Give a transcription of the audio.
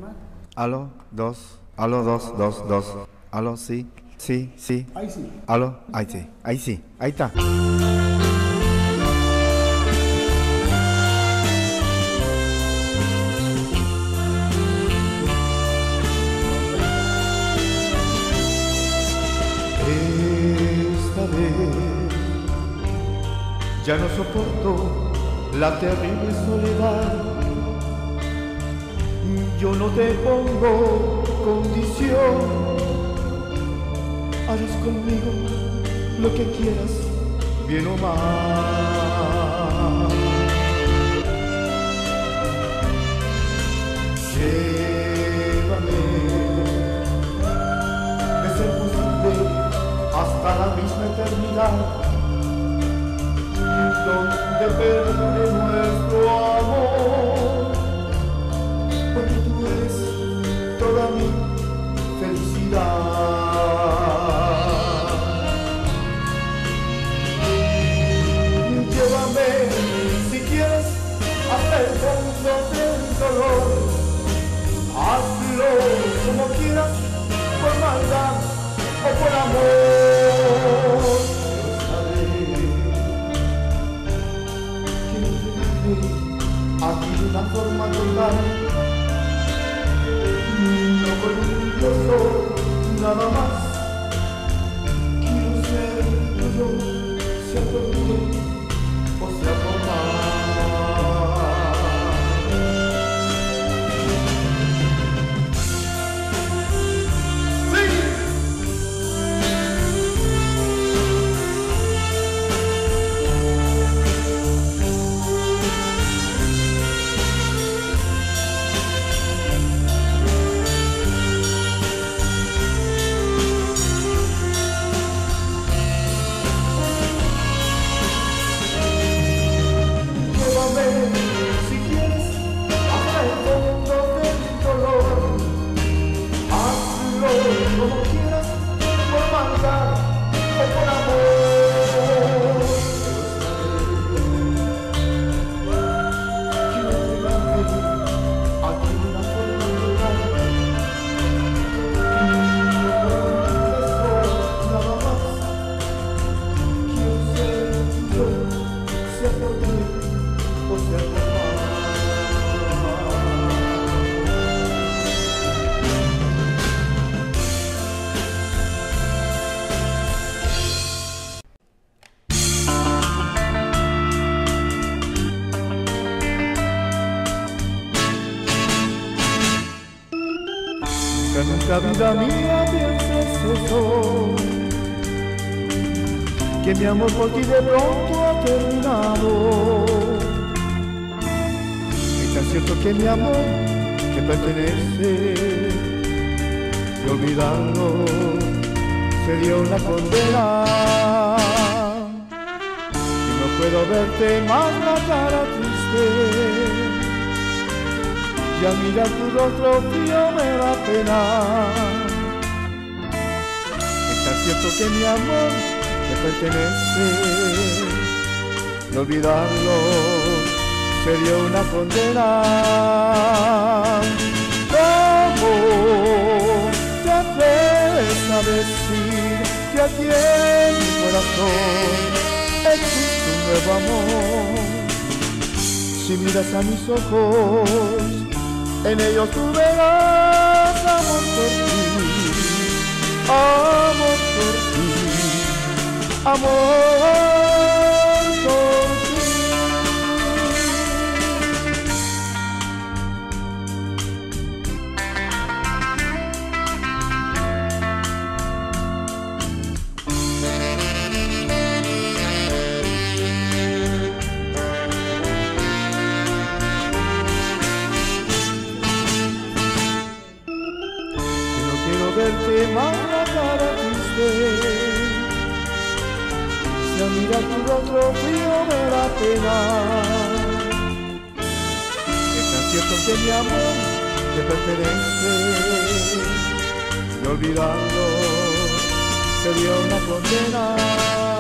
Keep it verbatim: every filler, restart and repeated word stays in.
llamar? Aló, dos. Aló, dos, dos, dos. Aló, sí. Sí, sí. Ahí sí. Aló, ahí sí. Ahí sí. Ahí está. Esta vez ya no soporto la terrible soledad. Yo no te pongo condición, harás conmigo lo que quieras, bien o mal. Llévame, de ser posible, hasta la misma eternidad, donde perdure nuestro amor, porque tú eres toda mi felicidad. Llévame, si quieres, hasta el fondo del dolor, hazlo como quieras, por maldad o por amor. Aquí de una forma total, no voluntarioso, nada más. Quiero ser tuyo, sea por bien o sea por mal. Como quieras, por maldad o por amor. Quiero entregarte aquí una forma total, nada más. Quiero ser yo, sea por bien o sea por mal. Que nunca, vida mía, pienses eso, que mi amor por ti de pronto ha terminado. Es tan cierto que mi amor te pertenece, y olvidarlo sería una condena. Y no puedo verte más la cara triste, y al mirar tu rostro frío me da pena. Es tan cierto que mi amor te pertenece, y olvidarlo sería una condena. ¿Cómo te atreves a decir que aquí en mi corazón existe un nuevo amor? Si miras a mis ojos, en ellos tú verás amor por ti, amor por ti, amor por ti. Verte más la cara triste, si al mirar tu rostro frío me da pena. Es tan cierto que mi amor te pertenece, y olvidarlo sería una condena.